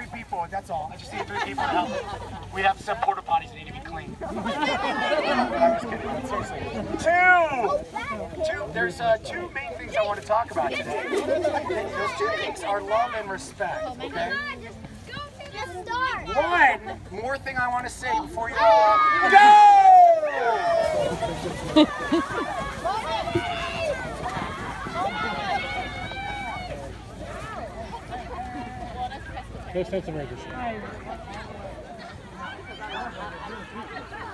people, that's all. I just need 3 people to help. We have some porta potties that need to be cleaned. I was kidding, seriously. There's 2 main things I want to talk about today. Those 2 things are love and respect, okay? One more thing I want to say before you all go! No sense of urgency.